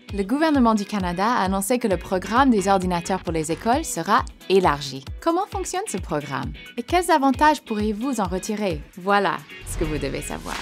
Le gouvernement du Canada a annoncé que le programme des ordinateurs pour les écoles sera élargi. Comment fonctionne ce programme? Et quels avantages pourriez-vous en retirer? Voilà ce que vous devez savoir.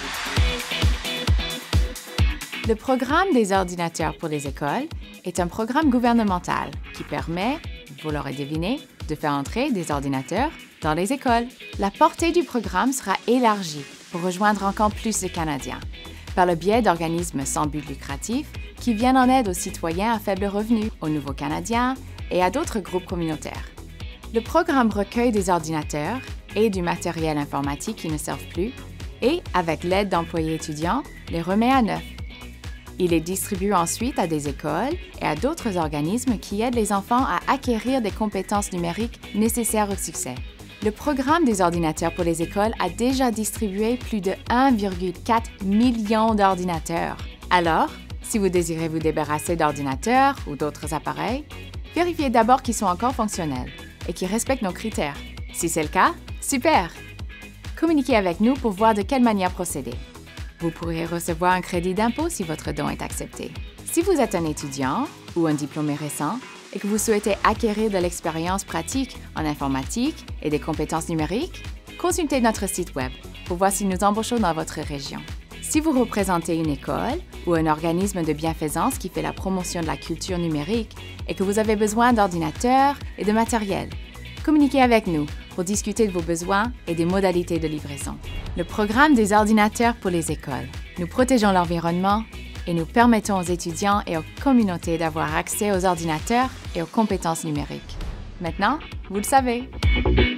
Le programme des ordinateurs pour les écoles est un programme gouvernemental qui permet, vous l'aurez deviné, de faire entrer des ordinateurs dans les écoles. La portée du programme sera élargie pour rejoindre encore plus de Canadiens, par le biais d'organismes sans but lucratif qui viennent en aide aux citoyens à faible revenu, aux nouveaux Canadiens et à d'autres groupes communautaires. Le programme recueille des ordinateurs et du matériel informatique qui ne servent plus et, avec l'aide d'employés étudiants, les remet à neuf. Il est distribué ensuite à des écoles et à d'autres organismes qui aident les enfants à acquérir des compétences numériques nécessaires au succès. Le programme des ordinateurs pour les écoles a déjà distribué plus de 1,4 million d'ordinateurs. Alors, si vous désirez vous débarrasser d'ordinateurs ou d'autres appareils, vérifiez d'abord qu'ils sont encore fonctionnels et qu'ils respectent nos critères. Si c'est le cas, super! Communiquez avec nous pour voir de quelle manière procéder. Vous pourrez recevoir un crédit d'impôt si votre don est accepté. Si vous êtes un étudiant ou un diplômé récent et que vous souhaitez acquérir de l'expérience pratique en informatique et des compétences numériques, consultez notre site Web pour voir si nous embauchons dans votre région. Si vous représentez une école ou un organisme de bienfaisance qui fait la promotion de la culture numérique et que vous avez besoin d'ordinateurs et de matériel, communiquez avec nous pour discuter de vos besoins et des modalités de livraison. Le programme des ordinateurs pour les écoles. Nous protégeons l'environnement et nous permettons aux étudiants et aux communautés d'avoir accès aux ordinateurs et aux compétences numériques. Maintenant, vous le savez.